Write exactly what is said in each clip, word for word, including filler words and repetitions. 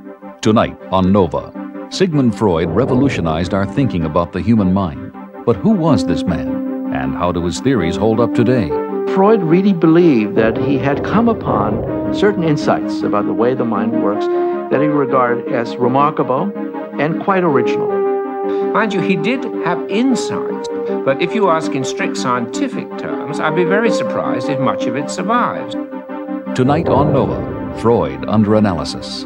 Tonight on Nova, Sigmund Freud revolutionized our thinking about the human mind. But who was this man, and how do his theories hold up today? Freud really believed that he had come upon certain insights about the way the mind works that he regarded as remarkable and quite original. Mind you, he did have insight, but if you ask in strict scientific terms, I'd be very surprised if much of it survives. Tonight on Nova, Freud under analysis.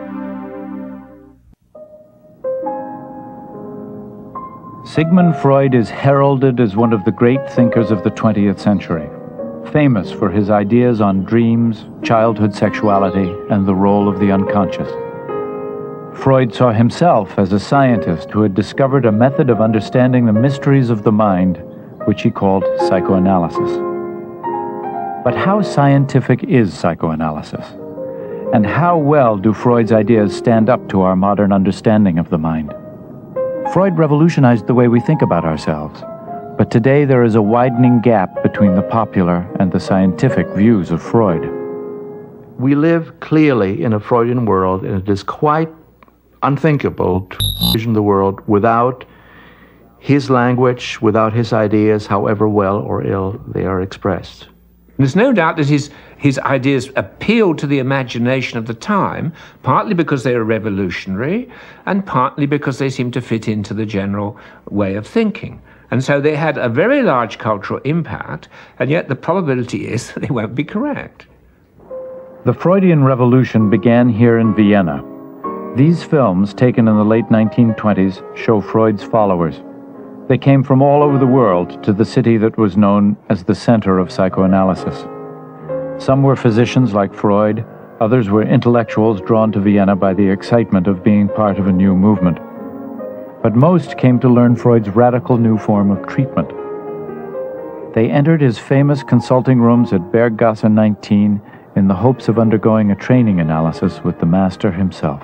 Sigmund Freud is heralded as one of the great thinkers of the twentieth century, famous for his ideas on dreams, childhood sexuality, and the role of the unconscious. Freud saw himself as a scientist who had discovered a method of understanding the mysteries of the mind, which he called psychoanalysis. But how scientific is psychoanalysis? And how well do Freud's ideas stand up to our modern understanding of the mind? Freud revolutionized the way we think about ourselves, but today there is a widening gap between the popular and the scientific views of Freud. We live clearly in a Freudian world, and it is quite unthinkable to envision the world without his language, without his ideas, however well or ill they are expressed. There's no doubt that his, his ideas appealed to the imagination of the time, partly because they were revolutionary, and partly because they seemed to fit into the general way of thinking. And so they had a very large cultural impact, and yet the probability is that they won't be correct. The Freudian Revolution began here in Vienna. These films, taken in the late nineteen twenties, show Freud's followers. They came from all over the world to the city that was known as the center of psychoanalysis. Some were physicians like Freud, others were intellectuals drawn to Vienna by the excitement of being part of a new movement. But most came to learn Freud's radical new form of treatment. They entered his famous consulting rooms at Berggasse nineteen in the hopes of undergoing a training analysis with the master himself.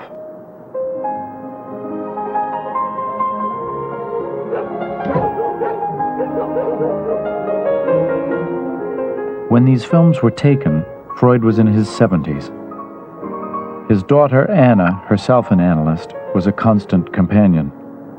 When these films were taken, Freud was in his seventies. His daughter, Anna, herself an analyst, was a constant companion.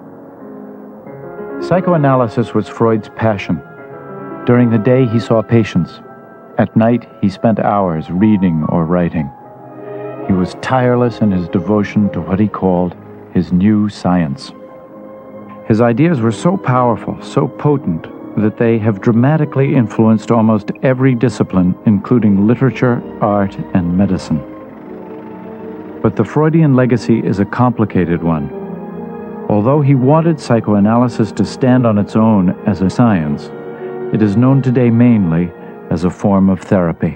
Psychoanalysis was Freud's passion. During the day, he saw patients. At night, he spent hours reading or writing. He was tireless in his devotion to what he called his new science. His ideas were so powerful, so potent, that they have dramatically influenced almost every discipline, including literature, art, and medicine. But the Freudian legacy is a complicated one. Although he wanted psychoanalysis to stand on its own as a science, it is known today mainly as a form of therapy.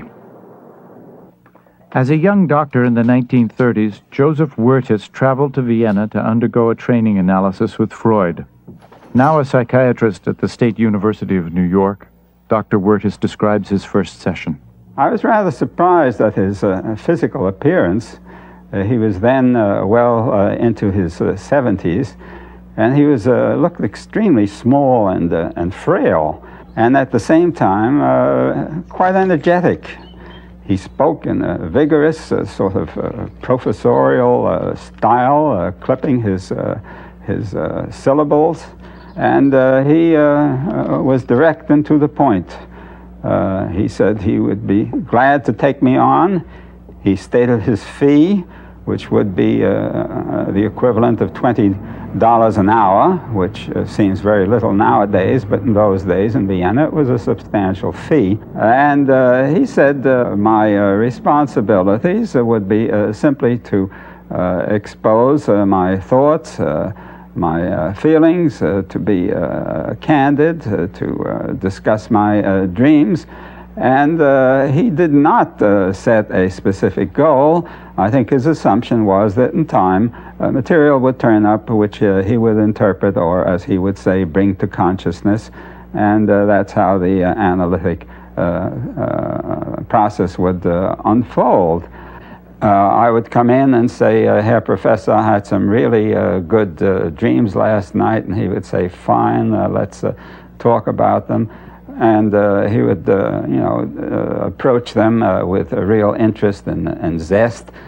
As a young doctor in the nineteen thirties, Joseph Wertis traveled to Vienna to undergo a training analysis with Freud. Now a psychiatrist at the State University of New York, Doctor Wertis describes his first session. I was rather surprised at his uh, physical appearance. Uh, he was then uh, well uh, into his uh, seventies, and he was uh, looked extremely small and, uh, and frail, and at the same time uh, quite energetic. He spoke in a vigorous uh, sort of uh, professorial uh, style, uh, clipping his, uh, his uh, syllables. And uh, he uh, uh, was direct and to the point. Uh, he said he would be glad to take me on. He stated his fee, which would be uh, uh, the equivalent of twenty dollars an hour, which uh, seems very little nowadays, but in those days in Vienna it was a substantial fee. And uh, he said uh, my uh, responsibilities uh, would be uh, simply to uh, expose uh, my thoughts, uh, my uh, feelings, uh, to be uh, candid, uh, to uh, discuss my uh, dreams. And uh, he did not uh, set a specific goal. I think his assumption was that in time, uh, material would turn up which uh, he would interpret, or as he would say, bring to consciousness. And uh, that's how the uh, analytic uh, uh, process would uh, unfold. Uh, I would come in and say, uh, Herr Professor, I had some really uh, good uh, dreams last night, and he would say, fine, uh, let's uh, talk about them. And uh, he would, uh, you know, uh, approach them uh, with a real interest and, and zest.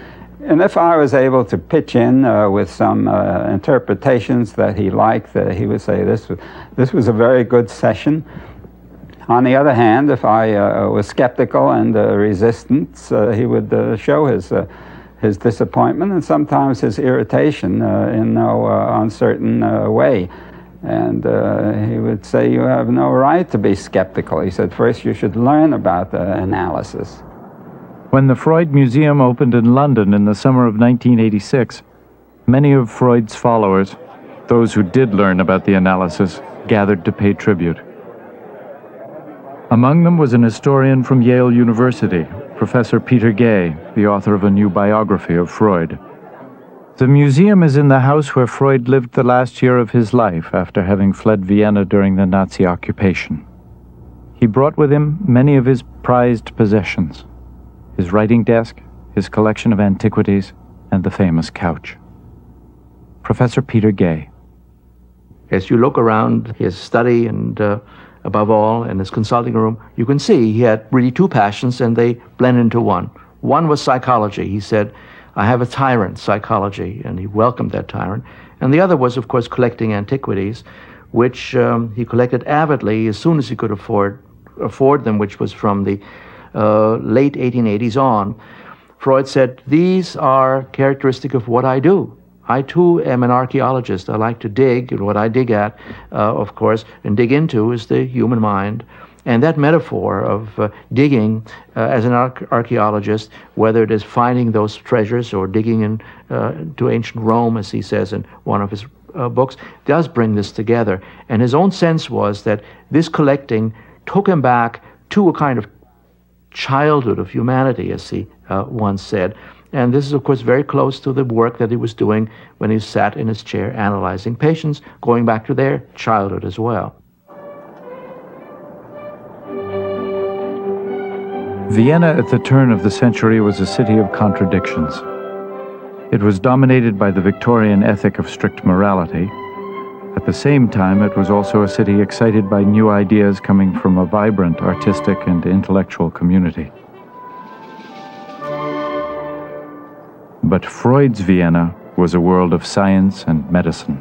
And if I was able to pitch in uh, with some uh, interpretations that he liked, uh, he would say this was, this was a very good session. On the other hand, if I uh, was skeptical and uh, resistant, uh, he would uh, show his, uh, his disappointment and sometimes his irritation uh, in no uh, uncertain uh, way. And uh, he would say, you have no right to be skeptical. He said, first you should learn about the analysis. When the Freud Museum opened in London in the summer of nineteen eighty-six, many of Freud's followers, those who did learn about the analysis, gathered to pay tribute. Among them was an historian from Yale University, Professor Peter Gay, the author of a new biography of Freud. The museum is in the house where Freud lived the last year of his life after having fled Vienna during the Nazi occupation. He brought with him many of his prized possessions: his writing desk, his collection of antiquities, and the famous couch. Professor Peter Gay. As you look around his study and, uh, above all, in his consulting room, you can see he had really two passions, and they blend into one. One was psychology. He said, I have a tyrant, psychology, and he welcomed that tyrant. And the other was, of course, collecting antiquities, which um, he collected avidly as soon as he could afford, afford them, which was from the Uh, late eighteen eighties on. Freud said, these are characteristic of what I do. I too am an archaeologist. I like to dig, and what I dig at, uh, of course, and dig into is the human mind. And that metaphor of uh, digging uh, as an ar- archaeologist, whether it is finding those treasures or digging in, uh, to ancient Rome, as he says in one of his uh, books, does bring this together. And his own sense was that this collecting took him back to a kind of childhood of humanity, as he uh, once said. And this is, of course, very close to the work that he was doing when he sat in his chair analyzing patients, going back to their childhood as well. Vienna at the turn of the century was a city of contradictions. It was dominated by the Victorian ethic of strict morality. At the same time, it was also a city excited by new ideas coming from a vibrant artistic and intellectual community. But Freud's Vienna was a world of science and medicine.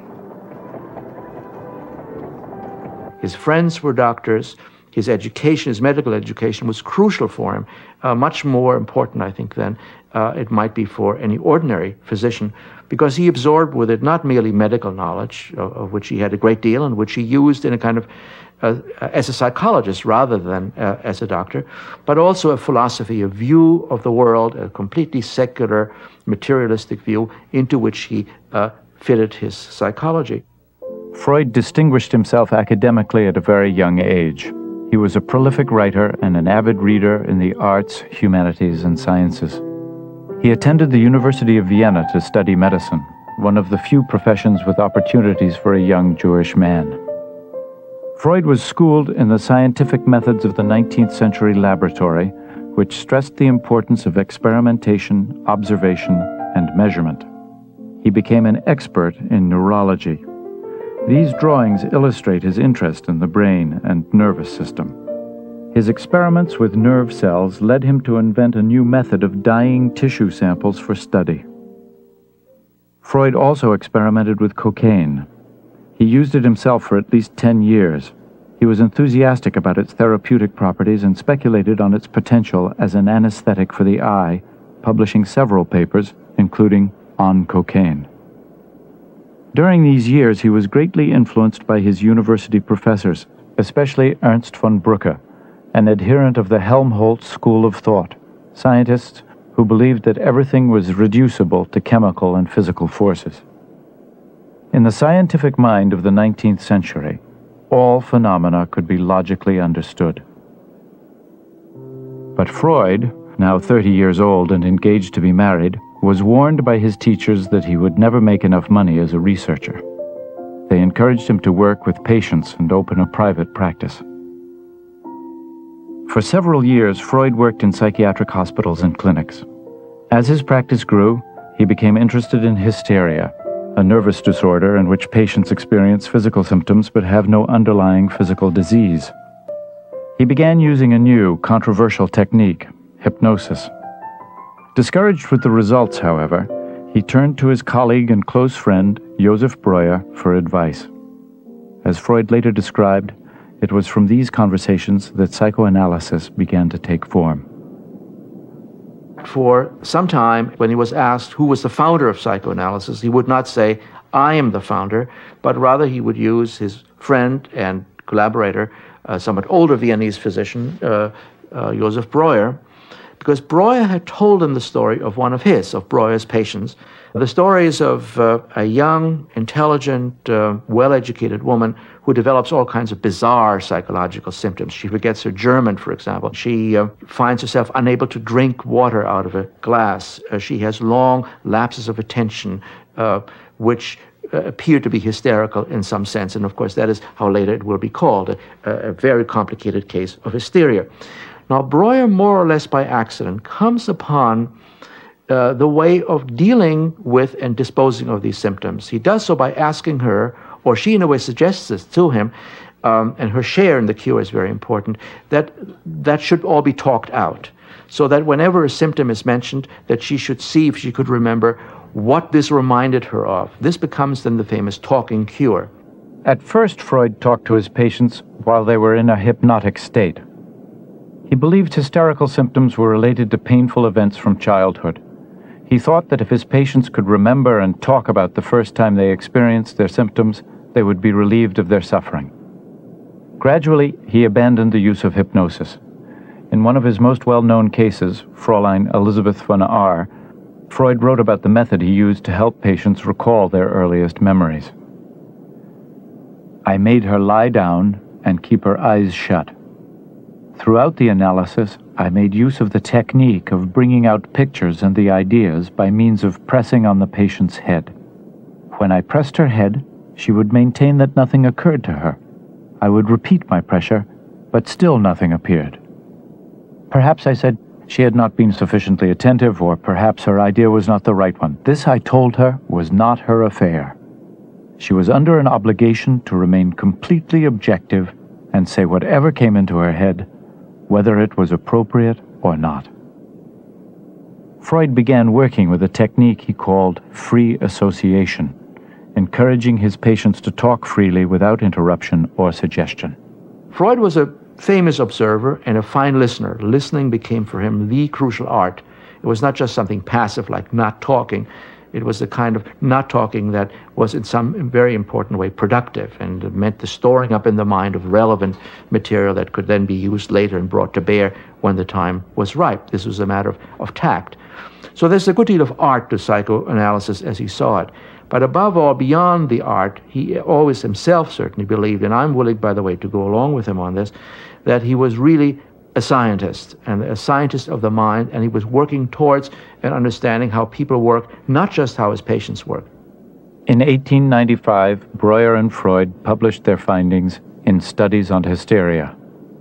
His friends were doctors. His education, his medical education, was crucial for him, uh, much more important, I think, than uh, it might be for any ordinary physician, because he absorbed with it not merely medical knowledge, of, of which he had a great deal, and which he used in a kind of, uh, as a psychologist rather than uh, as a doctor, but also a philosophy, a view of the world, a completely secular, materialistic view into which he uh, fitted his psychology. Freud distinguished himself academically at a very young age. He was a prolific writer and an avid reader in the arts, humanities, and sciences. He attended the University of Vienna to study medicine, one of the few professions with opportunities for a young Jewish man. Freud was schooled in the scientific methods of the nineteenth century laboratory, which stressed the importance of experimentation, observation, and measurement. He became an expert in neurology. These drawings illustrate his interest in the brain and nervous system. His experiments with nerve cells led him to invent a new method of dyeing tissue samples for study. Freud also experimented with cocaine. He used it himself for at least ten years. He was enthusiastic about its therapeutic properties and speculated on its potential as an anesthetic for the eye, publishing several papers, including On Cocaine. During these years, he was greatly influenced by his university professors, especially Ernst von Brücke, an adherent of the Helmholtz school of thought, scientists who believed that everything was reducible to chemical and physical forces. In the scientific mind of the nineteenth century, all phenomena could be logically understood. But Freud, now thirty years old and engaged to be married, was warned by his teachers that he would never make enough money as a researcher. They encouraged him to work with patients and open a private practice. For several years, Freud worked in psychiatric hospitals and clinics. As his practice grew, he became interested in hysteria, a nervous disorder in which patients experience physical symptoms but have no underlying physical disease. He began using a new, controversial technique, hypnosis. Discouraged with the results, however, he turned to his colleague and close friend, Joseph Breuer, for advice. As Freud later described, it was from these conversations that psychoanalysis began to take form. For some time, when he was asked who was the founder of psychoanalysis, he would not say, I am the founder, but rather he would use his friend and collaborator, a somewhat older Viennese physician, uh, uh, Joseph Breuer, because Breuer had told him the story of one of his, of Breuer's patients. The stories of uh, a young, intelligent, uh, well-educated woman who develops all kinds of bizarre psychological symptoms. She forgets her German, for example. She uh, finds herself unable to drink water out of a glass. Uh, she has long lapses of attention, uh, which uh, appear to be hysterical in some sense. And of course, that is how later it will be called, a, a very complicated case of hysteria. Now, Breuer, more or less by accident, comes upon uh, the way of dealing with and disposing of these symptoms. He does so by asking her, or she in a way suggests this to him, um, and her share in the cure is very important, that that should all be talked out, so that whenever a symptom is mentioned, that she should see if she could remember what this reminded her of. This becomes then the famous talking cure. At first, Freud talked to his patients while they were in a hypnotic state. He believed hysterical symptoms were related to painful events from childhood. He thought that if his patients could remember and talk about the first time they experienced their symptoms, they would be relieved of their suffering. Gradually, he abandoned the use of hypnosis. In one of his most well-known cases, Fräulein Elisabeth von R., Freud wrote about the method he used to help patients recall their earliest memories. I made her lie down and keep her eyes shut. Throughout the analysis, I made use of the technique of bringing out pictures and the ideas by means of pressing on the patient's head. When I pressed her head, she would maintain that nothing occurred to her. I would repeat my pressure, but still nothing appeared. Perhaps I said she had not been sufficiently attentive, or perhaps her idea was not the right one. This, I told her, was not her affair. She was under an obligation to remain completely objective and say whatever came into her head, whether it was appropriate or not. Freud began working with a technique he called free association, encouraging his patients to talk freely without interruption or suggestion. Freud was a famous observer and a fine listener. Listening became for him the crucial art. It was not just something passive like not talking. It was the kind of not talking that was in some very important way productive, and it meant the storing up in the mind of relevant material that could then be used later and brought to bear when the time was ripe. This was a matter of, of tact. So there's a good deal of art to psychoanalysis as he saw it. But above all, beyond the art, he always himself certainly believed, and I'm willing, by the way, to go along with him on this, that he was really a scientist, and a scientist of the mind, and he was working towards an understanding how people work, not just how his patients work. In eighteen ninety-five, Breuer and Freud published their findings in Studies on Hysteria.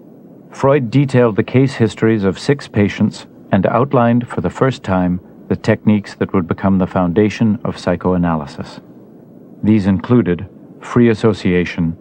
Freud detailed the case histories of six patients and outlined for the first time the techniques that would become the foundation of psychoanalysis. These included free association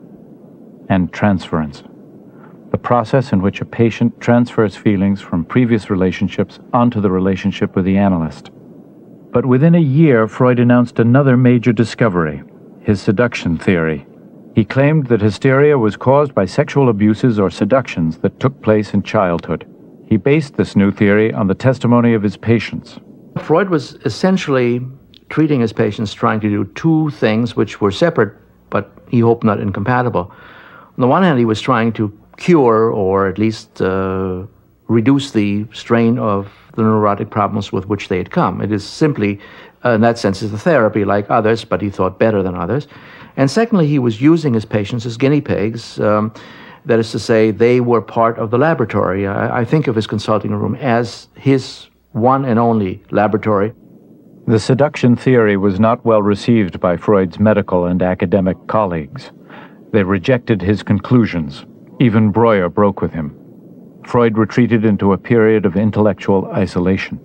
and transference, the process in which a patient transfers feelings from previous relationships onto the relationship with the analyst. But within a year, Freud announced another major discovery, his seduction theory. He claimed that hysteria was caused by sexual abuses or seductions that took place in childhood. He based this new theory on the testimony of his patients. Freud was essentially treating his patients, trying to do two things which were separate, but he hoped not incompatible. On the one hand, he was trying to cure, or at least uh, reduce the strain of the neurotic problems with which they had come. It is simply, uh, in that sense, is a therapy like others, but he thought better than others. And secondly, he was using his patients as guinea pigs. Um, that is to say, they were part of the laboratory. I, I think of his consulting room as his one and only laboratory. The seduction theory was not well received by Freud's medical and academic colleagues. They rejected his conclusions. Even Breuer broke with him. Freud retreated into a period of intellectual isolation.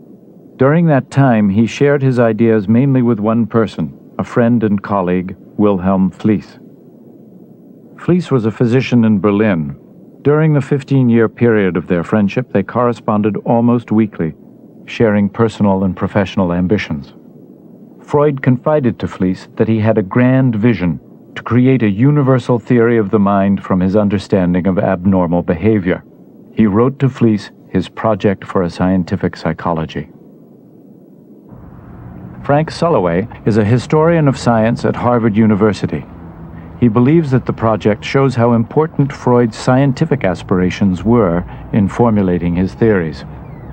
During that time, he shared his ideas mainly with one person, a friend and colleague, Wilhelm Fliess. Fliess was a physician in Berlin. During the fifteen-year period of their friendship, they corresponded almost weekly, sharing personal and professional ambitions. Freud confided to Fliess that he had a grand vision to create a universal theory of the mind from his understanding of abnormal behavior. He wrote to Fliess his project for a scientific psychology. Frank Sulloway is a historian of science at Harvard University. He believes that the project shows how important Freud's scientific aspirations were in formulating his theories.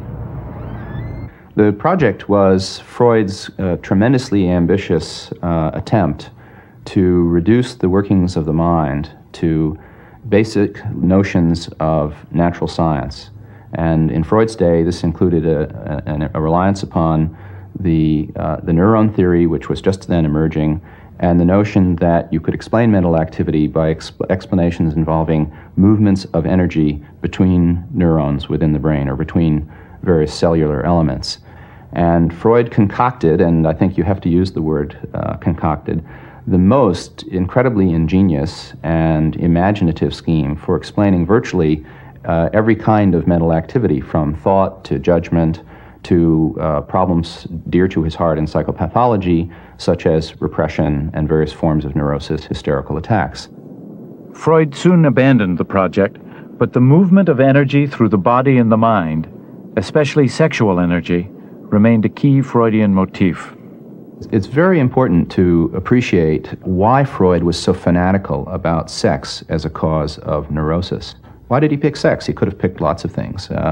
The project was Freud's uh, tremendously ambitious uh, attempt to reduce the workings of the mind to basic notions of natural science. And in Freud's day, this included a, a, a reliance upon the, uh, the neuron theory, which was just then emerging, and the notion that you could explain mental activity by exp explanations involving movements of energy between neurons within the brain or between various cellular elements. And Freud concocted, and I think you have to use the word uh, concocted, the most incredibly ingenious and imaginative scheme for explaining virtually uh, every kind of mental activity, from thought to judgment to uh, problems dear to his heart in psychopathology, such as repression and various forms of neurosis, hysterical attacks. Freud soon abandoned the project, but the movement of energy through the body and the mind, especially sexual energy, remained a key Freudian motif. It's very important to appreciate why Freud was so fanatical about sex as a cause of neurosis. Why did he pick sex? He could have picked lots of things. Uh,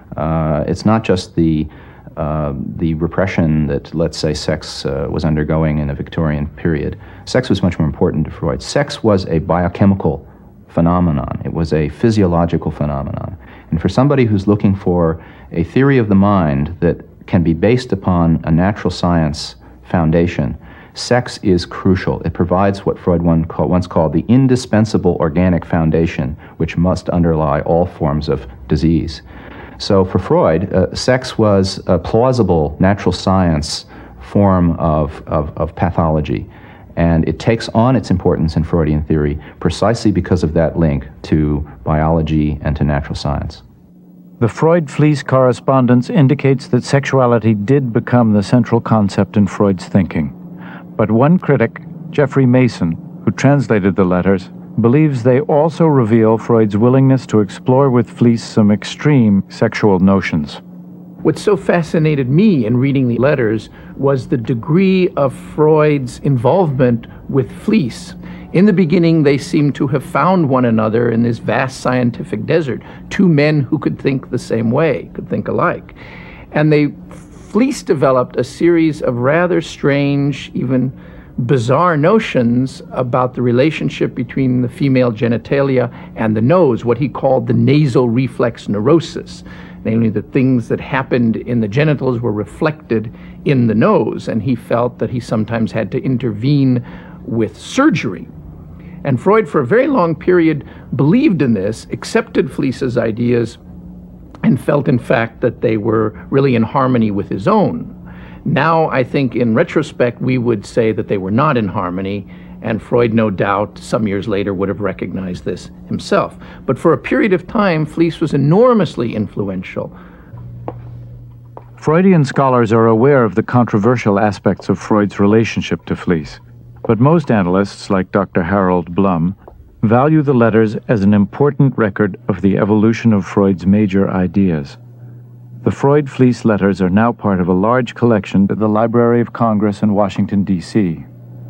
uh, it's not just the, uh, the repression that, let's say, sex uh, was undergoing in the Victorian period. Sex was much more important to Freud. Sex was a biochemical phenomenon. It was a physiological phenomenon. And for somebody who's looking for a theory of the mind that can be based upon a natural science foundation, sex is crucial. It provides what Freud once called the indispensable organic foundation, which must underlie all forms of disease. So for Freud, uh, sex was a plausible natural science form of, of, of pathology. And it takes on its importance in Freudian theory precisely because of that link to biology and to natural science. The Freud-Fliess correspondence indicates that sexuality did become the central concept in Freud's thinking. But one critic, Jeffrey Mason, who translated the letters, believes they also reveal Freud's willingness to explore with Fliess some extreme sexual notions. What so fascinated me in reading the letters was the degree of Freud's involvement with Fliess. In the beginning, they seemed to have found one another in this vast scientific desert, two men who could think the same way, could think alike. And they, Fliess developed a series of rather strange, even bizarre notions about the relationship between the female genitalia and the nose, what he called the nasal reflex neurosis. Namely, the things that happened in the genitals were reflected in the nose, and he felt that he sometimes had to intervene with surgery. And Freud, for a very long period, believed in this, accepted Fliess's ideas, and felt, in fact, that they were really in harmony with his own. Now, I think, in retrospect, we would say that they were not in harmony, and Freud, no doubt, some years later would have recognized this himself. But for a period of time, Fliess was enormously influential. Freudian scholars are aware of the controversial aspects of Freud's relationship to Fliess, but most analysts, like Doctor Harold Blum, value the letters as an important record of the evolution of Freud's major ideas. The Freud-Fliess letters are now part of a large collection at the Library of Congress in Washington, D C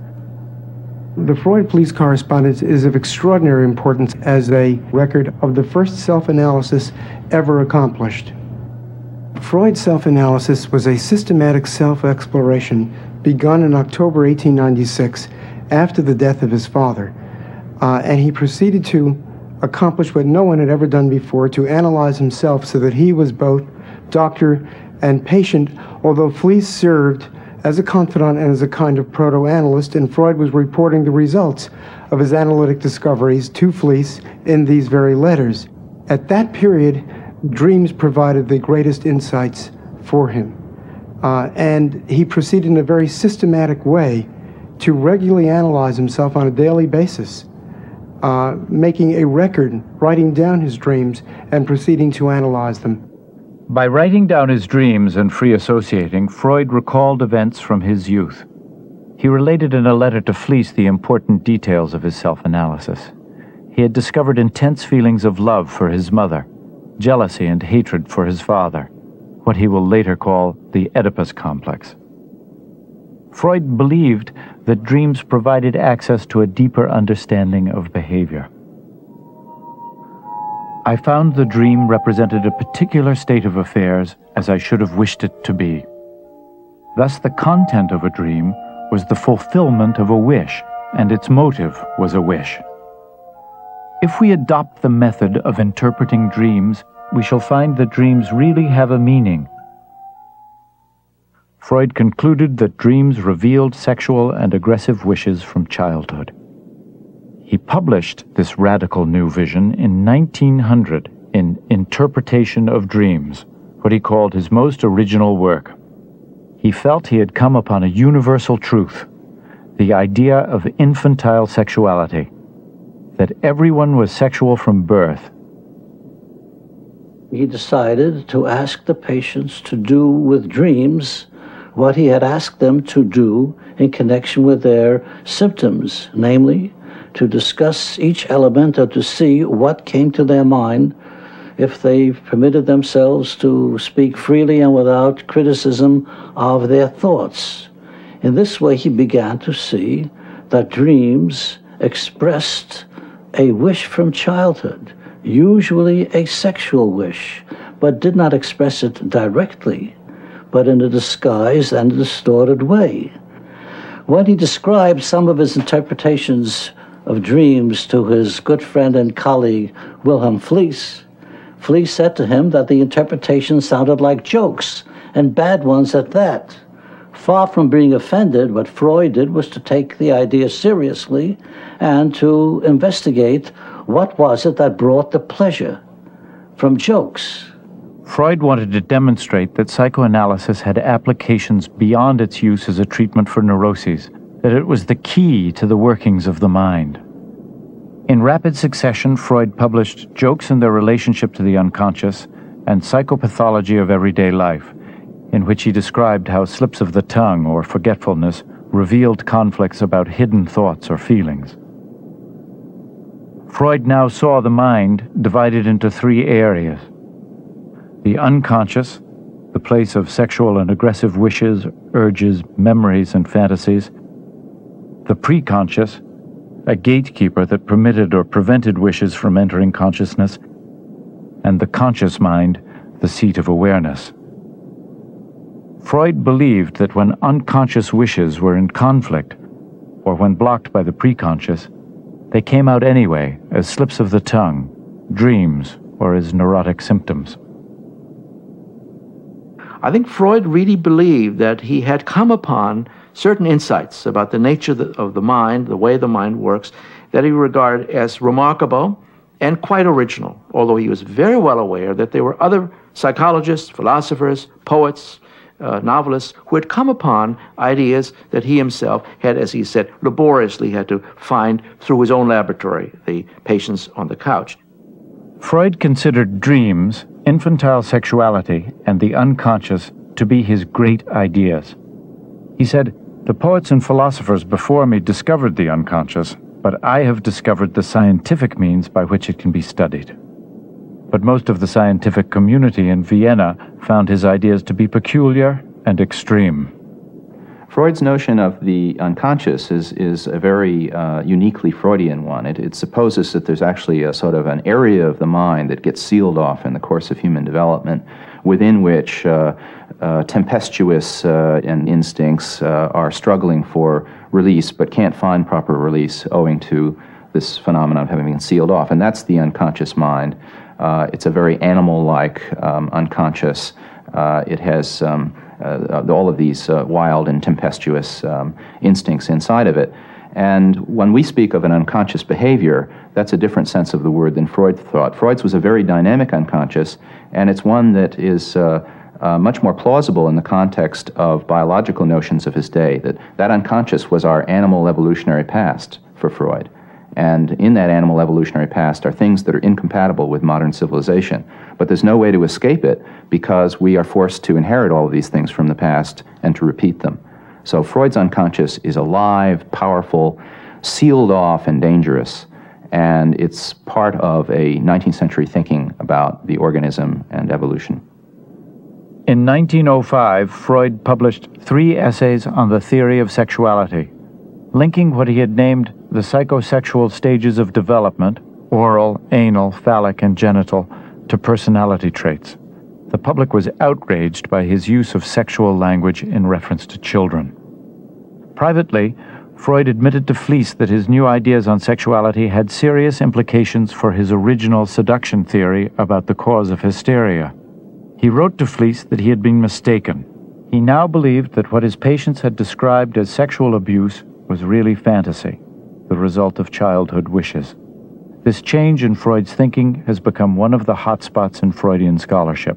The Freud-Fliess correspondence is of extraordinary importance as a record of the first self-analysis ever accomplished. Freud's self-analysis was a systematic self-exploration begun in October eighteen ninety-six after the death of his father, uh, and he proceeded to accomplish what no one had ever done before, to analyze himself so that he was both doctor and patient, although Fliess served as a confidant and as a kind of proto-analyst, and Freud was reporting the results of his analytic discoveries to Fliess in these very letters. At that period, dreams provided the greatest insights for him. Uh, and he proceeded in a very systematic way to regularly analyze himself on a daily basis, uh, making a record, writing down his dreams, and proceeding to analyze them. By writing down his dreams and free associating, Freud recalled events from his youth. He related in a letter to Fliess the important details of his self-analysis. He had discovered intense feelings of love for his mother, jealousy and hatred for his father, what he will later call the Oedipus complex. Freud believed that dreams provided access to a deeper understanding of behavior. I found the dream represented a particular state of affairs as I should have wished it to be. Thus, the content of a dream was the fulfillment of a wish, and its motive was a wish. If we adopt the method of interpreting dreams, we shall find that dreams really have a meaning. Freud concluded that dreams revealed sexual and aggressive wishes from childhood. He published this radical new vision in nineteen hundred in Interpretation of Dreams, what he called his most original work. He felt he had come upon a universal truth, the idea of infantile sexuality, that everyone was sexual from birth. He decided to ask the patients to do with dreams what he had asked them to do in connection with their symptoms, namely, to discuss each element or to see what came to their mind if they permitted themselves to speak freely and without criticism of their thoughts. In this way, he began to see that dreams expressed a wish from childhood, usually a sexual wish, but did not express it directly, but in a disguised and distorted way. When he described some of his interpretations of dreams to his good friend and colleague, Wilhelm Fliess, Fliess said to him that the interpretation sounded like jokes, and bad ones at that. Far from being offended, what Freud did was to take the idea seriously and to investigate what was it that brought the pleasure from jokes. Freud wanted to demonstrate that psychoanalysis had applications beyond its use as a treatment for neuroses, that it was the key to the workings of the mind. In rapid succession, Freud published Jokes and Their Relationship to the Unconscious and Psychopathology of Everyday Life, in which he described how slips of the tongue or forgetfulness revealed conflicts about hidden thoughts or feelings. Freud now saw the mind divided into three areas: the unconscious, the place of sexual and aggressive wishes, urges, memories, and fantasies; the preconscious, a gatekeeper that permitted or prevented wishes from entering consciousness; and the conscious mind, the seat of awareness. Freud believed that when unconscious wishes were in conflict, or when blocked by the preconscious, they came out anyway as slips of the tongue, dreams, or as neurotic symptoms. I think Freud really believed that he had come upon certain insights about the nature of the, of the mind, the way the mind works, that he regarded as remarkable and quite original, although he was very well aware that there were other psychologists, philosophers, poets, uh, novelists who had come upon ideas that he himself had, as he said, laboriously had to find through his own laboratory, the patients on the couch. Freud considered dreams, infantile sexuality, and the unconscious to be his great ideas. He said, "The poets and philosophers before me discovered the unconscious, but I have discovered the scientific means by which it can be studied." But most of the scientific community in Vienna found his ideas to be peculiar and extreme. Freud's notion of the unconscious is, is a very uh, uniquely Freudian one. It, it supposes that there's actually a sort of an area of the mind that gets sealed off in the course of human development, within which uh, uh, tempestuous uh, and instincts uh, are struggling for release but can't find proper release owing to this phenomenon of having been sealed off. And that's the unconscious mind. Uh, it's a very animal-like um, unconscious. Uh, it has um, uh, all of these uh, wild and tempestuous um, instincts inside of it. And when we speak of an unconscious behavior, that's a different sense of the word than Freud thought. Freud's was a very dynamic unconscious, and it's one that is uh, uh, much more plausible in the context of biological notions of his day, that that unconscious was our animal evolutionary past for Freud. And in that animal evolutionary past are things that are incompatible with modern civilization. But there's no way to escape it because we are forced to inherit all of these things from the past and to repeat them. So Freud's unconscious is alive, powerful, sealed off, and dangerous. And it's part of a nineteenth century thinking about the organism and evolution. In nineteen oh five, Freud published three essays on the theory of sexuality, linking what he had named the psychosexual stages of development, oral, anal, phallic, and genital, to personality traits. The public was outraged by his use of sexual language in reference to children. Privately, Freud admitted to Fliess that his new ideas on sexuality had serious implications for his original seduction theory about the cause of hysteria. He wrote to Fliess that he had been mistaken. He now believed that what his patients had described as sexual abuse was really fantasy, the result of childhood wishes. This change in Freud's thinking has become one of the hotspots in Freudian scholarship.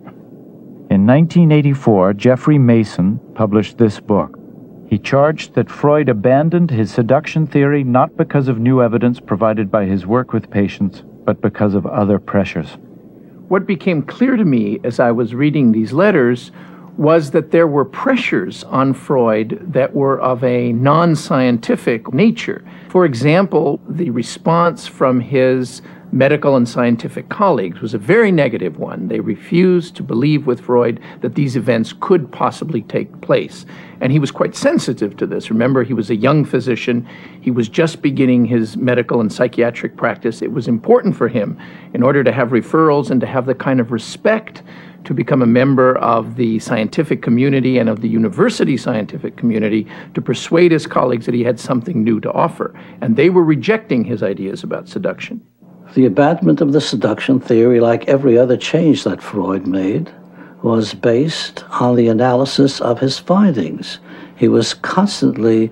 In nineteen eighty-four, Jeffrey Mason published this book. He charged that Freud abandoned his seduction theory not because of new evidence provided by his work with patients, but because of other pressures. What became clear to me as I was reading these letters was that there were pressures on Freud that were of a non-scientific nature. For example, the response from his medical and scientific colleagues was a very negative one. They refused to believe with Freud that these events could possibly take place. And he was quite sensitive to this. Remember, he was a young physician. He was just beginning his medical and psychiatric practice. It was important for him, in order to have referrals and to have the kind of respect to become a member of the scientific community and of the university scientific community, to persuade his colleagues that he had something new to offer. And they were rejecting his ideas about seduction. The abandonment of the seduction theory, like every other change that Freud made, was based on the analysis of his findings. He was constantly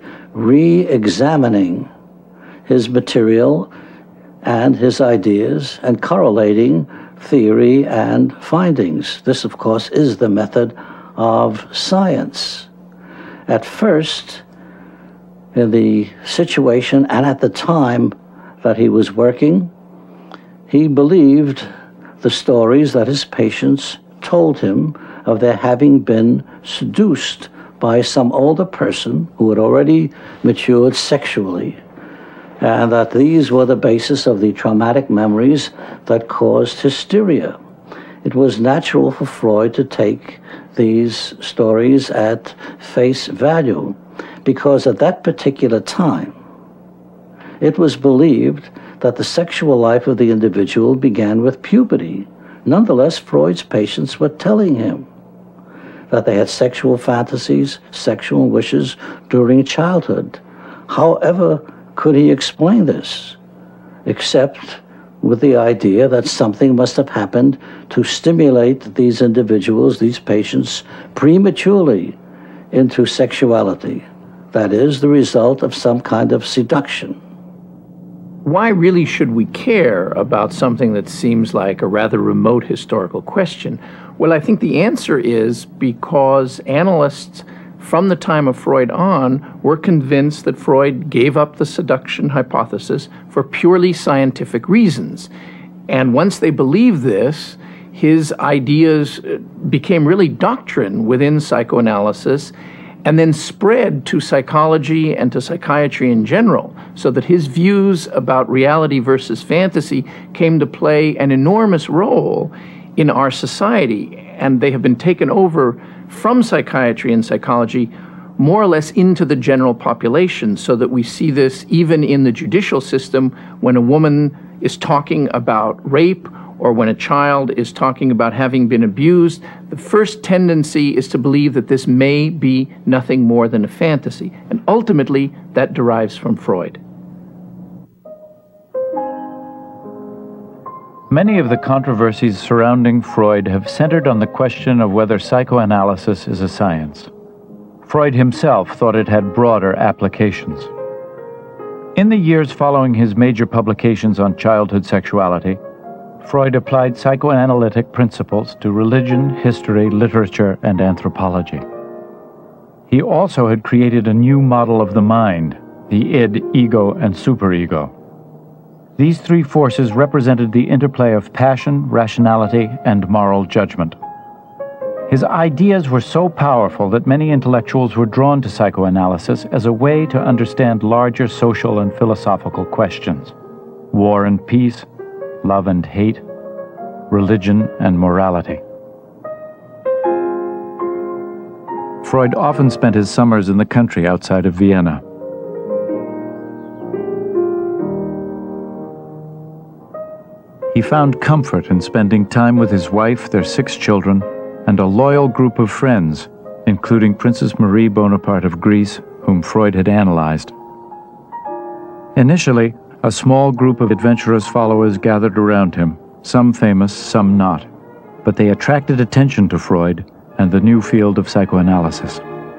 re-examining his material and his ideas and correlating theory and findings. This, of course, is the method of science. At first, in the situation and at the time that he was working, he believed the stories that his patients told him of their having been seduced by some older person who had already matured sexually, and that these were the basis of the traumatic memories that caused hysteria. It was natural for Freud to take these stories at face value, because at that particular time, it was believed that the sexual life of the individual began with puberty. Nonetheless, Freud's patients were telling him that they had sexual fantasies, sexual wishes during childhood. However could he explain this, except with the idea that something must have happened to stimulate these individuals, these patients, prematurely into sexuality? That is, the result of some kind of seduction. Why really should we care about something that seems like a rather remote historical question? Well, I think the answer is because analysts from the time of Freud on were convinced that Freud gave up the seduction hypothesis for purely scientific reasons. And once they believed this, his ideas became really doctrine within psychoanalysis, and then spread to psychology and to psychiatry in general, so that his views about reality versus fantasy came to play an enormous role in our society. And they have been taken over from psychiatry and psychology more or less into the general population, so that we see this even in the judicial system when a woman is talking about rape, or when a child is talking about having been abused. The first tendency is to believe that this may be nothing more than a fantasy. And ultimately, that derives from Freud. Many of the controversies surrounding Freud have centered on the question of whether psychoanalysis is a science. Freud himself thought it had broader applications. In the years following his major publications on childhood sexuality, Freud applied psychoanalytic principles to religion, history, literature, and anthropology. He also had created a new model of the mind, the id, ego, and superego. These three forces represented the interplay of passion, rationality, and moral judgment. His ideas were so powerful that many intellectuals were drawn to psychoanalysis as a way to understand larger social and philosophical questions: war and peace, love and hate, religion and morality. Freud often spent his summers in the country outside of Vienna. He found comfort in spending time with his wife, their six children, and a loyal group of friends, including Princess Marie Bonaparte of Greece, whom Freud had analyzed. Initially, a small group of adventurous followers gathered around him, some famous, some not, but they attracted attention to Freud and the new field of psychoanalysis.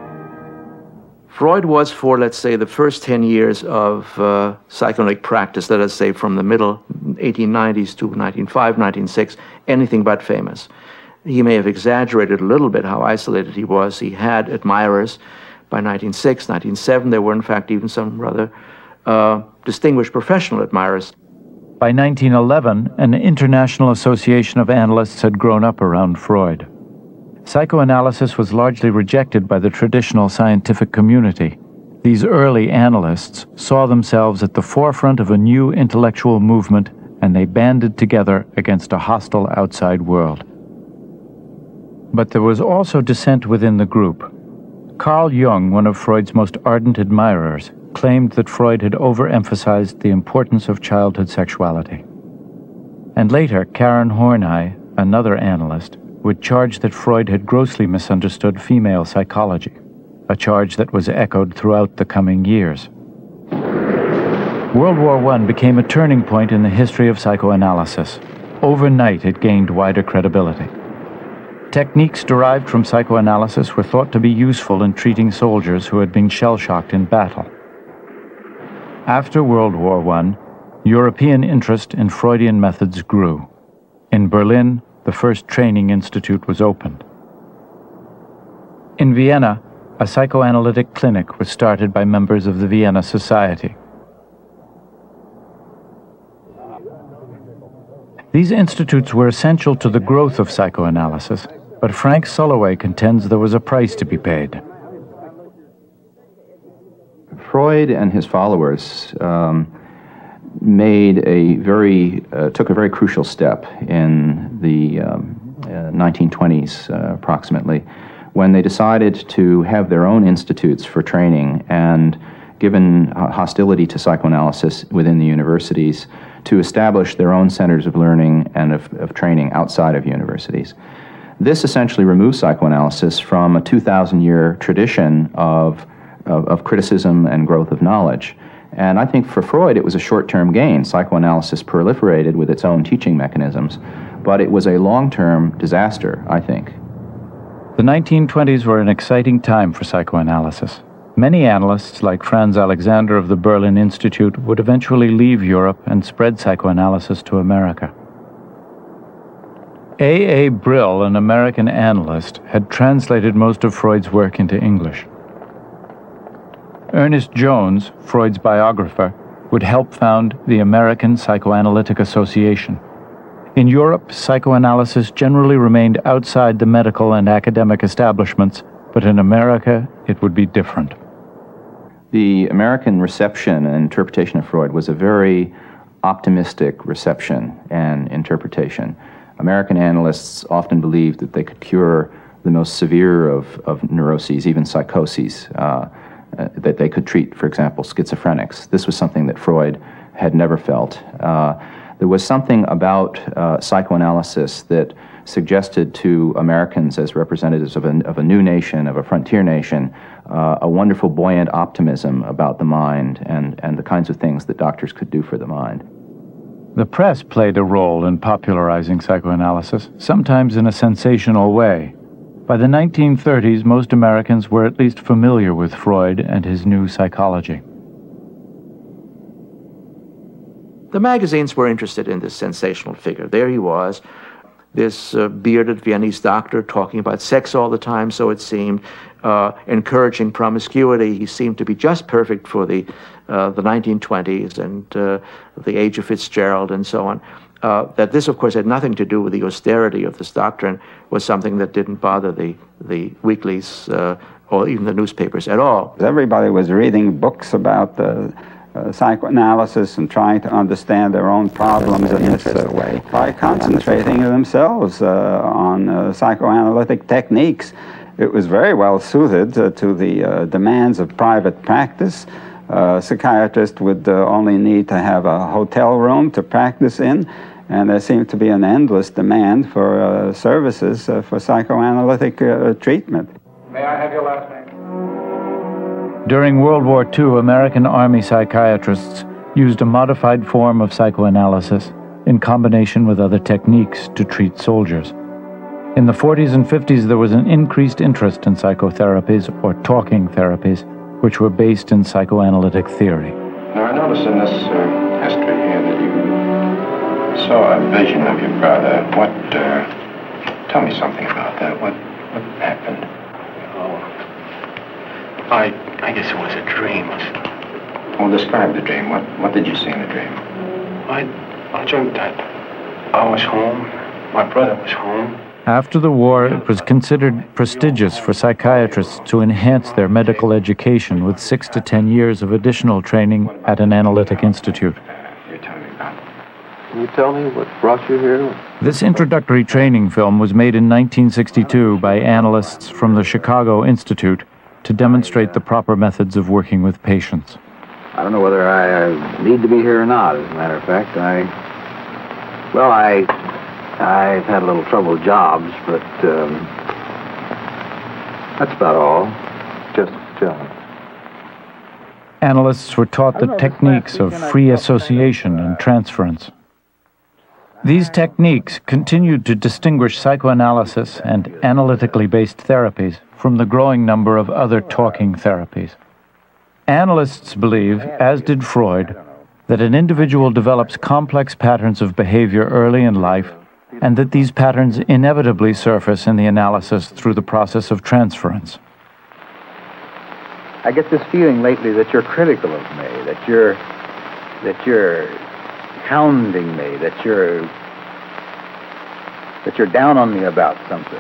Freud was, for, let's say, the first ten years of uh, psychoanalytic practice, let us say from the middle eighteen nineties to nineteen oh five, nineteen oh six, anything but famous. He may have exaggerated a little bit how isolated he was. He had admirers. By nineteen oh six, nineteen oh seven, there were in fact even some rather uh, distinguished professional admirers. By nineteen eleven, an international association of analysts had grown up around Freud. Psychoanalysis was largely rejected by the traditional scientific community. These early analysts saw themselves at the forefront of a new intellectual movement, and they banded together against a hostile outside world. But there was also dissent within the group. Carl Jung, one of Freud's most ardent admirers, claimed that Freud had overemphasized the importance of childhood sexuality. And later, Karen Horney, another analyst, would charge that Freud had grossly misunderstood female psychology, a charge that was echoed throughout the coming years. World War One became a turning point in the history of psychoanalysis. Overnight, it gained wider credibility. Techniques derived from psychoanalysis were thought to be useful in treating soldiers who had been shell-shocked in battle. After World War One, European interest in Freudian methods grew. In Berlin, the first training institute was opened. In Vienna, a psychoanalytic clinic was started by members of the Vienna Society. These institutes were essential to the growth of psychoanalysis, but Frank Sulloway contends there was a price to be paid. Freud and his followers um, made a very, uh, took a very crucial step in the um, uh, nineteen twenties, uh, approximately, when they decided to have their own institutes for training, and given uh, hostility to psychoanalysis within the universities, to establish their own centers of learning and of, of training outside of universities. This essentially removes psychoanalysis from a two thousand year tradition of, of, of criticism and growth of knowledge. And I think for Freud it was a short-term gain. Psychoanalysis proliferated with its own teaching mechanisms, but it was a long-term disaster, I think. The nineteen twenties were an exciting time for psychoanalysis. Many analysts, like Franz Alexander of the Berlin Institute, would eventually leave Europe and spread psychoanalysis to America. A A Brill, an American analyst, had translated most of Freud's work into English. Ernest Jones, Freud's biographer, would help found the American Psychoanalytic Association. In Europe, psychoanalysis generally remained outside the medical and academic establishments, but in America, it would be different. The American reception and interpretation of Freud was a very optimistic reception and interpretation. American analysts often believed that they could cure the most severe of, of neuroses, even psychoses, uh, uh, that they could treat, for example, schizophrenics. This was something that Freud had never felt. Uh, there was something about uh, psychoanalysis that suggested to Americans as representatives of a, of a new nation, of a frontier nation, uh, a wonderful buoyant optimism about the mind and, and the kinds of things that doctors could do for the mind. The press played a role in popularizing psychoanalysis, sometimes in a sensational way. By the nineteen thirties, most Americans were at least familiar with Freud and his new psychology. The magazines were interested in this sensational figure. There he was, this uh, bearded Viennese doctor talking about sex all the time, so it seemed, uh, encouraging promiscuity. He seemed to be just perfect for the, uh, the nineteen twenties and uh, the age of Fitzgerald and so on. Uh, that this, of course, had nothing to do with the austerity of this doctrine, was something that didn't bother the, the weeklies uh, or even the newspapers at all. Everybody was reading books about the uh, psychoanalysis and trying to understand their own problems in this uh, way by concentrating themselves uh, on uh, psychoanalytic techniques. It was very well suited uh, to the uh, demands of private practice. Uh, a psychiatrist would uh, only need to have a hotel room to practice in, and there seemed to be an endless demand for uh, services uh, for psychoanalytic uh, treatment. May I have your last name? During World War Two, American Army psychiatrists used a modified form of psychoanalysis in combination with other techniques to treat soldiers. In the forties and fifties, there was an increased interest in psychotherapies, or talking therapies, which were based in psychoanalytic theory. Now, I noticed in this uh, history here that you saw a vision of your brother. What, uh, tell me something about that. What, what happened? I, I guess it was a dream. Well, describe the dream. What, what did you see in the dream? I, I dreamt that I was home, my brother was home. After the war, it was considered prestigious for psychiatrists to enhance their medical education with six to ten years of additional training at an analytic institute. You're telling me about. Can you tell me what brought you here? This introductory training film was made in nineteen sixty-two by analysts from the Chicago Institute to demonstrate the proper methods of working with patients. I don't know whether I uh, need to be here or not, as a matter of fact. I, well, I, I've had a little trouble with jobs, but um, that's about all. Just chilling. Analysts were taught the techniques of free association and transference. These techniques continued to distinguish psychoanalysis and analytically based therapies from the growing number of other talking therapies. Analysts believe, as did Freud, that an individual develops complex patterns of behavior early in life, and that these patterns inevitably surface in the analysis through the process of transference. I get this feeling lately that you're critical of me, that you're, that you're hounding me, that you're, that you're down on me about something.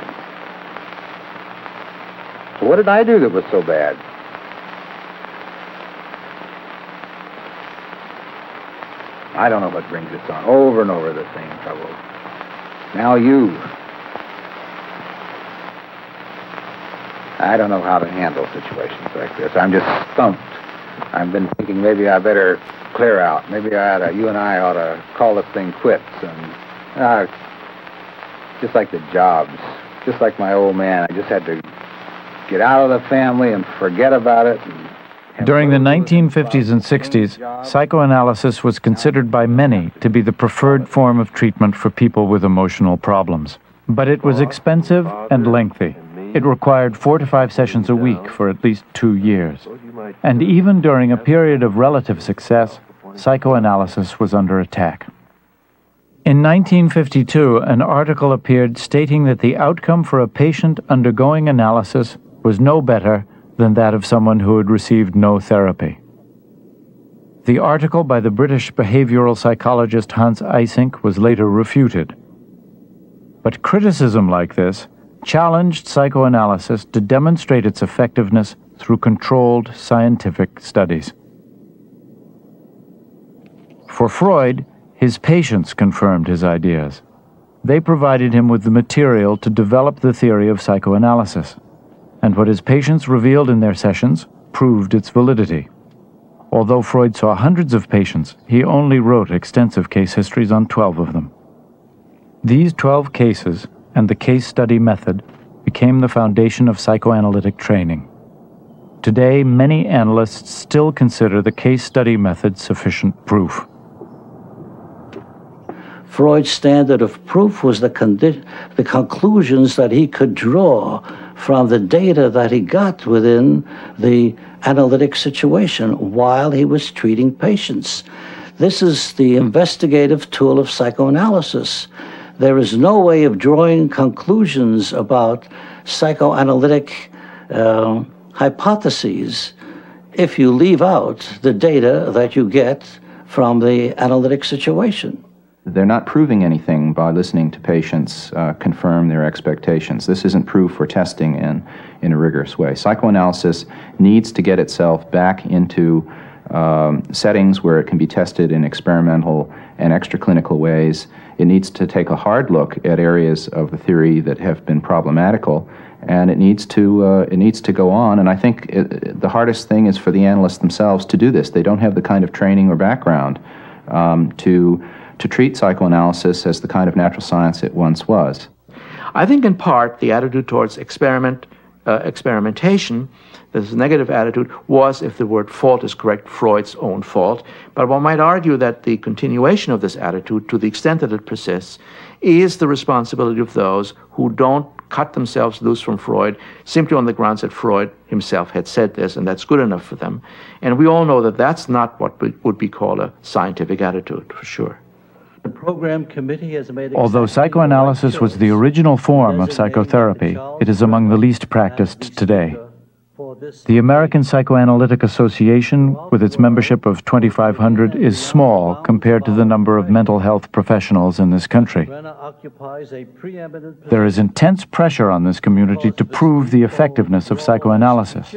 So what did I do that was so bad? I don't know what brings this on. Over and over the same trouble. Now you. I don't know how to handle situations like this. I'm just stumped. I've been thinking maybe I better clear out. Maybe I ought to, you and I ought to call this thing quits. And uh, just like the jobs, just like my old man, I just had to get out of the family and forget about it. And During the nineteen fifties and sixties, psychoanalysis was considered by many to be the preferred form of treatment for people with emotional problems. But it was expensive and lengthy. It required four to five sessions a week for at least two years. And even during a period of relative success, psychoanalysis was under attack. In nineteen fifty-two, an article appeared stating that the outcome for a patient undergoing analysis was no better than that of someone who had received no therapy. The article by the British behavioral psychologist Hans Eysenck was later refuted. But criticism like this challenged psychoanalysis to demonstrate its effectiveness through controlled scientific studies. For Freud, his patients confirmed his ideas. They provided him with the material to develop the theory of psychoanalysis, and what his patients revealed in their sessions proved its validity. Although Freud saw hundreds of patients, he only wrote extensive case histories on twelve of them. These twelve cases and the case study method became the foundation of psychoanalytic training. Today, many analysts still consider the case study method sufficient proof. Freud's standard of proof was the, condi- the conclusions that he could draw from the data that he got within the analytic situation while he was treating patients. This is the investigative tool of psychoanalysis. There is no way of drawing conclusions about psychoanalytic uh, hypotheses if you leave out the data that you get from the analytic situation. They're not proving anything by listening to patients uh, confirm their expectations. This isn't proof for testing in, in a rigorous way. Psychoanalysis needs to get itself back into um, settings where it can be tested in experimental and extraclinical ways. It needs to take a hard look at areas of the theory that have been problematical, and it needs to uh, it needs to go on. And I think it, the hardest thing is for the analysts themselves to do this. They don't have the kind of training or background um, to to treat psychoanalysis as the kind of natural science it once was. I think in part the attitude towards experiment, uh, experimentation, this negative attitude, was, if the word fault is correct, Freud's own fault. But one might argue that the continuation of this attitude, to the extent that it persists, is the responsibility of those who don't cut themselves loose from Freud simply on the grounds that Freud himself had said this, and that's good enough for them. And we all know that that's not what would be called a scientific attitude, for sure. The program committee has made Although psychoanalysis was the original form of psychotherapy, it is among the least practiced today. The American Psychoanalytic Association, with its membership of twenty-five hundred, is small compared to the number of mental health professionals in this country. There is intense pressure on this community to prove the effectiveness of psychoanalysis.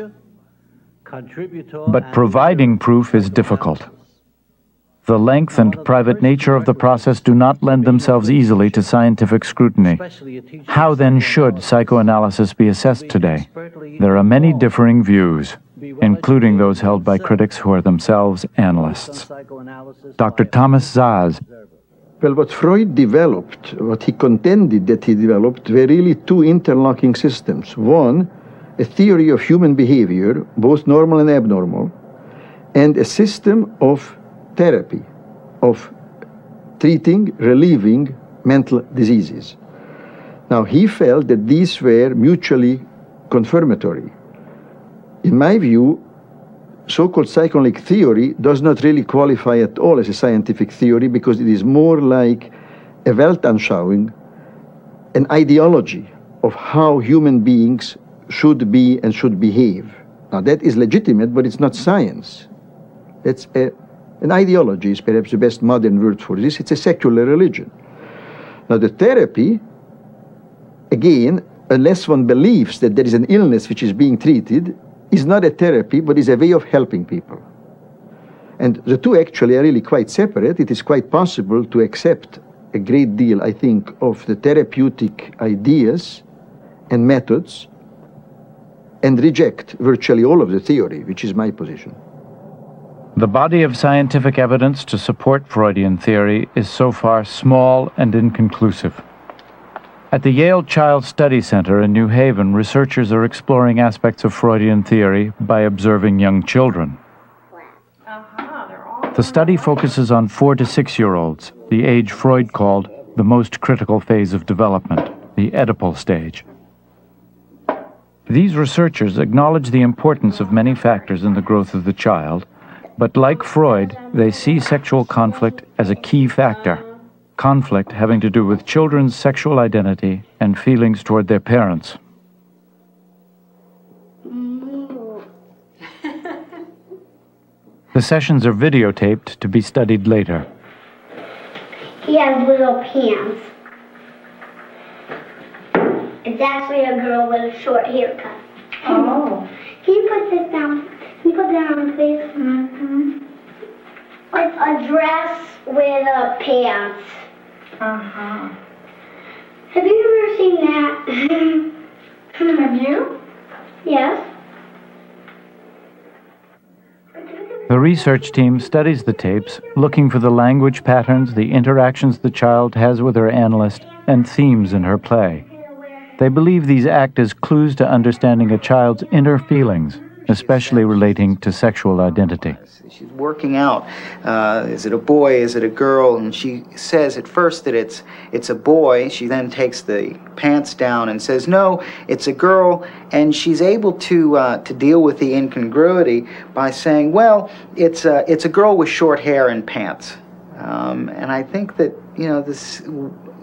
But providing proof is difficult. The length and private nature of the process do not lend themselves easily to scientific scrutiny. How then should psychoanalysis be assessed today? There are many differing views, including those held by critics who are themselves analysts. Doctor Thomas Zaz. Well, what Freud developed, what he contended that he developed, were really two interlocking systems. One, a theory of human behavior, both normal and abnormal, and a system of therapy, of treating, relieving mental diseases. Now, he felt that these were mutually confirmatory. In my view, so-called psychoanalytic theory does not really qualify at all as a scientific theory, because it is more like a Weltanschauung, an ideology of how human beings should be and should behave. Now, that is legitimate, but it's not science. It's a An ideology is perhaps the best modern word for this. It's a secular religion. Now, the therapy, again, unless one believes that there is an illness which is being treated, is not a therapy, but is a way of helping people. And the two actually are really quite separate. It is quite possible to accept a great deal, I think, of the therapeutic ideas and methods and reject virtually all of the theory, which is my position. The body of scientific evidence to support Freudian theory is so far small and inconclusive. At the Yale Child Study Center in New Haven, researchers are exploring aspects of Freudian theory by observing young children. The study focuses on four to six-year-olds, the age Freud called the most critical phase of development, the Oedipal stage. These researchers acknowledge the importance of many factors in the growth of the child, but like Freud, they see sexual conflict as a key factor, conflict having to do with children's sexual identity and feelings toward their parents. The sessions are videotaped to be studied later. He has little pants. It's actually a girl with a short haircut. Oh. Can you put this down? Can you put that on, please? Mm-hmm. It's a dress with a pants. Uh-huh. Have you ever seen that? Have you? Yes. The research team studies the tapes, looking for the language patterns, the interactions the child has with her analyst, and themes in her play. They believe these act as clues to understanding a child's inner feelings, especially relating to sexual identity. She's working out, uh, is it a boy, is it a girl? And she says at first that it's it's a boy. She then takes the pants down and says, no, it's a girl. And she's able to uh, to deal with the incongruity by saying, well, it's a, it's a girl with short hair and pants. Um, and I think that, you know, this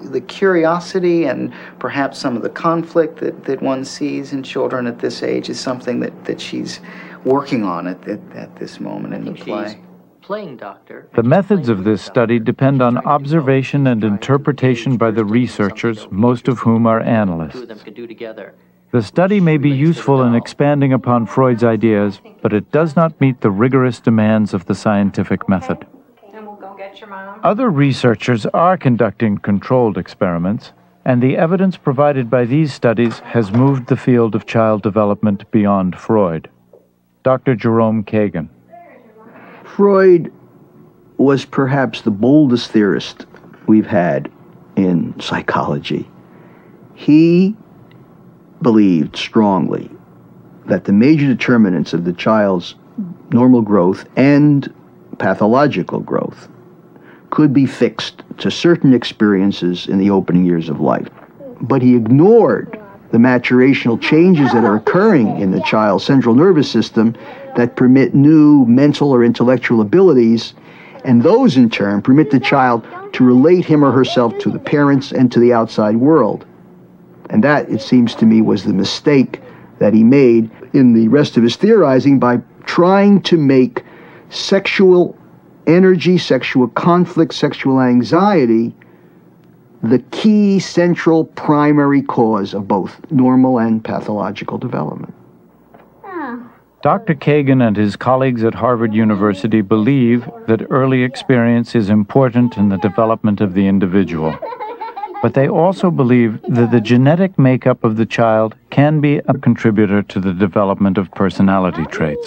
the curiosity and perhaps some of the conflict that, that one sees in children at this age is something that, that she's working on at, at, at this moment in the play. Playing doctor. The methods of this study depend on observation and interpretation by the researchers, most of whom are analysts. The study may be useful in expanding upon Freud's ideas, but it does not meet the rigorous demands of the scientific method. Other researchers are conducting controlled experiments, and the evidence provided by these studies has moved the field of child development beyond Freud. Doctor Jerome Kagan. Freud was perhaps the boldest theorist we've had in psychology. He believed strongly that the major determinants of the child's normal growth and pathological growth could be fixed to certain experiences in the opening years of life. But he ignored the maturational changes that are occurring in the child's central nervous system that permit new mental or intellectual abilities, and those in turn permit the child to relate him or herself to the parents and to the outside world. And that, it seems to me, was the mistake that he made in the rest of his theorizing by trying to make sexual energy, sexual conflict, sexual anxiety the key, central, primary cause of both normal and pathological development. Doctor Kagan and his colleagues at Harvard University believe that early experience is important in the development of the individual. But they also believe that the genetic makeup of the child can be a contributor to the development of personality traits.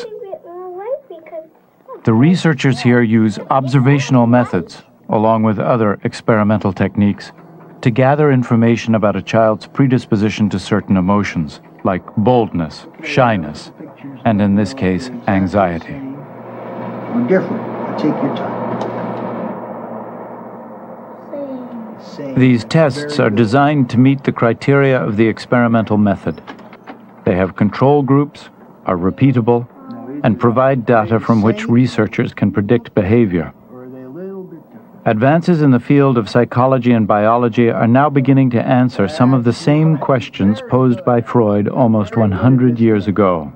The researchers here use observational methods, along with other experimental techniques, to gather information about a child's predisposition to certain emotions, like boldness, shyness, and in this case, anxiety. We're different. Take your time. These tests are designed to meet the criteria of the experimental method. They have control groups, are repeatable, and provide data from which researchers can predict behavior. Advances in the field of psychology and biology are now beginning to answer some of the same questions posed by Freud almost one hundred years ago.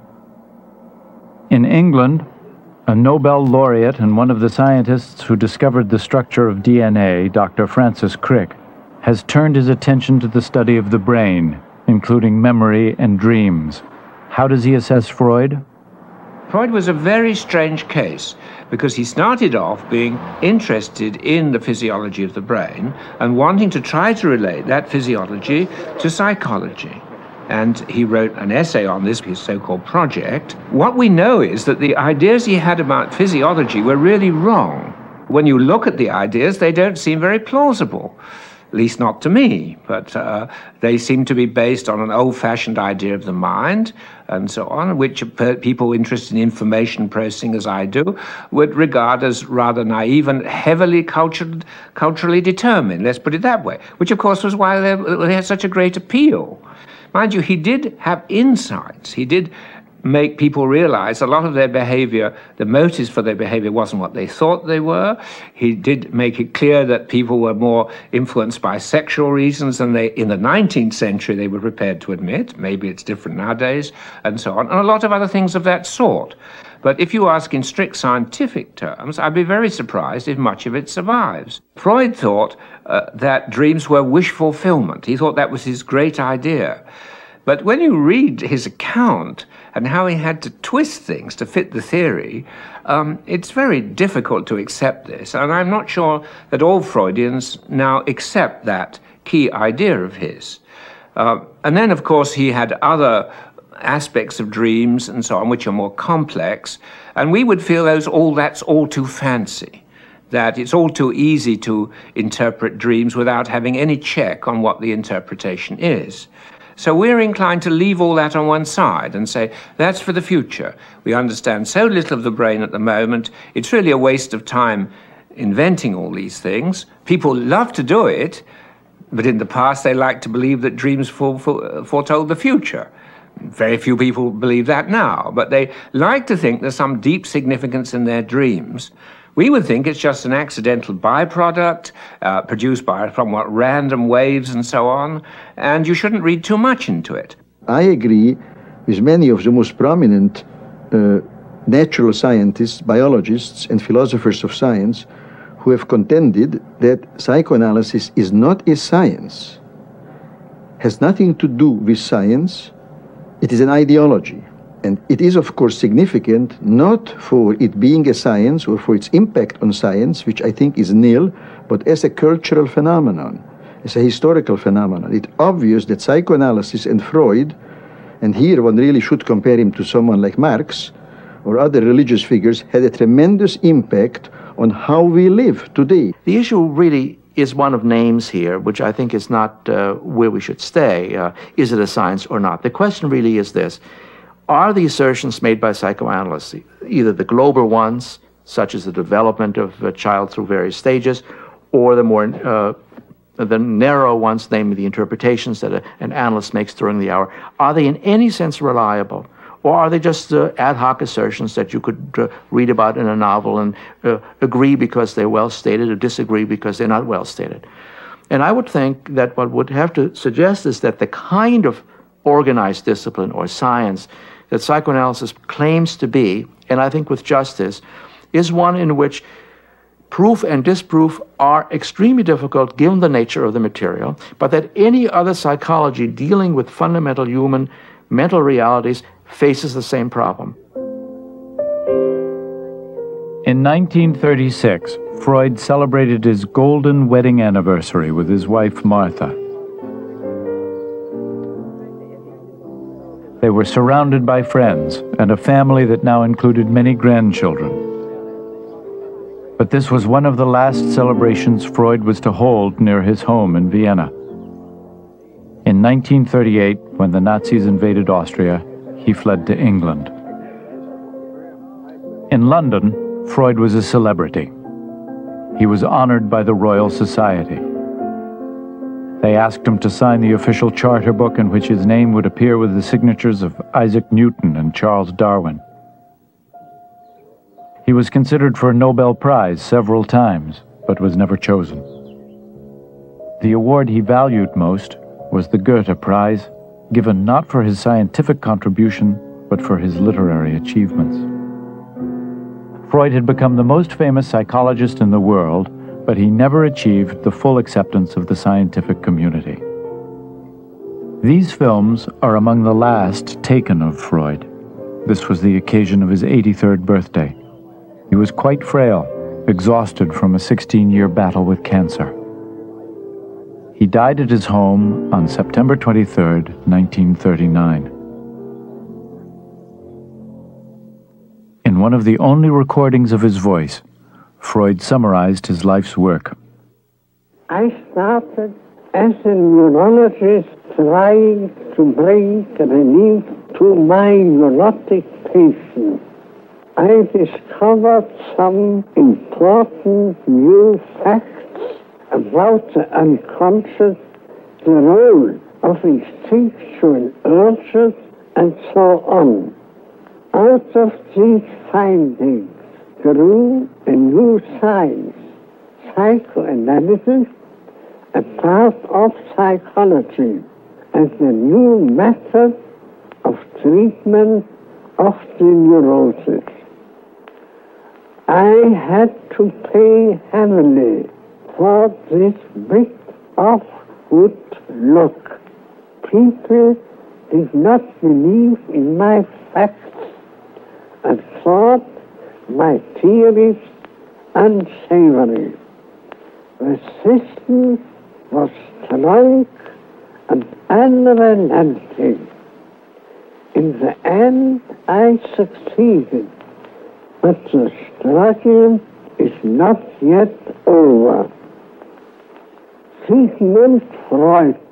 In England, a Nobel laureate and one of the scientists who discovered the structure of D N A, Doctor Francis Crick, has turned his attention to the study of the brain, including memory and dreams. How does he assess Freud? Freud was a very strange case because he started off being interested in the physiology of the brain and wanting to try to relate that physiology to psychology. And he wrote an essay on this, his so-called project. What we know is that the ideas he had about physiology were really wrong. When you look at the ideas, they don't seem very plausible, at least not to me, but uh, they seem to be based on an old-fashioned idea of the mind and so on, which people interested in information processing, as I do, would regard as rather naive and heavily cultured, culturally determined, let's put it that way, which of course was why they, they had such a great appeal. Mind you, he did have insights. He did make people realize a lot of their behavior, the motives for their behavior wasn't what they thought they were. He did make it clear that people were more influenced by sexual reasons than they, in the nineteenth century, they were prepared to admit. Maybe it's different nowadays, and so on, and a lot of other things of that sort. But if you ask in strict scientific terms, I'd be very surprised if much of it survives. Freud thought uh, that dreams were wish fulfillment. He thought that was his great idea. But when you read his account and how he had to twist things to fit the theory, um, it's very difficult to accept this. And I'm not sure that all Freudians now accept that key idea of his. Uh, and then, of course, he had other aspects of dreams and so on, which are more complex. And we would feel those all that's all too fancy, that it's all too easy to interpret dreams without having any check on what the interpretation is. So we're inclined to leave all that on one side and say, that's for the future. We understand so little of the brain at the moment, it's really a waste of time inventing all these things. People love to do it, but in the past they liked to believe that dreams foretold the future. Very few people believe that now, but they like to think there's some deep significance in their dreams, We would think it's just an accidental byproduct uh, produced by somewhat random waves and so on, and you shouldn't read too much into it. I agree with many of the most prominent uh, natural scientists, biologists, and philosophers of science who have contended that psychoanalysis is not a science, has nothing to do with science, it is an ideology. And it is, of course, significant not for it being a science or for its impact on science, which I think is nil, but as a cultural phenomenon, as a historical phenomenon. It's obvious that psychoanalysis and Freud, and here one really should compare him to someone like Marx or other religious figures, had a tremendous impact on how we live today. The issue really is one of names here, which I think is not uh, where we should stay. Uh, is it a science or not? The question really is this. Are the assertions made by psychoanalysts, either the global ones, such as the development of a child through various stages, or the more uh, the narrow ones, namely the interpretations that a, an analyst makes during the hour, are they in any sense reliable? Or are they just uh, ad hoc assertions that you could uh, read about in a novel and uh, agree because they're well stated or disagree because they're not well stated? And I would think that what would have to suggest is that the kind of organized discipline or science that psychoanalysis claims to be, and I think with justice, is one in which proof and disproof are extremely difficult given the nature of the material, but that any other psychology dealing with fundamental human mental realities faces the same problem. In nineteen thirty-six, Freud celebrated his golden wedding anniversary with his wife Martha. They were surrounded by friends and a family that now included many grandchildren. But this was one of the last celebrations Freud was to hold near his home in Vienna. In nineteen thirty-eight, when the Nazis invaded Austria, he fled to England. In London, Freud was a celebrity. He was honored by the Royal Society. They asked him to sign the official charter book in which his name would appear with the signatures of Isaac Newton and Charles Darwin. He was considered for a Nobel Prize several times, but was never chosen. The award he valued most was the Goethe Prize, given not for his scientific contribution, but for his literary achievements. Freud had become the most famous psychologist in the world, but he never achieved the full acceptance of the scientific community. These films are among the last taken of Freud. This was the occasion of his eighty-third birthday. He was quite frail, exhausted from a sixteen-year battle with cancer. He died at his home on September twenty-third, nineteen thirty-nine. In one of the only recordings of his voice, Freud summarized his life's work. I started as a neurologist trying to bring relief to my neurotic patients. I discovered some important new facts about the unconscious, the role of instinctual urges, and so on. Out of these findings grew a new science, psychoanalysis, a part of psychology, and a new method of treatment of the neuroses. I had to pay heavily for this bit of good luck. People did not believe in my facts and thought my theories unsavory. Resistance was strong and unrelenting. In the end, I succeeded, but the struggle is not yet over. Sigmund Freud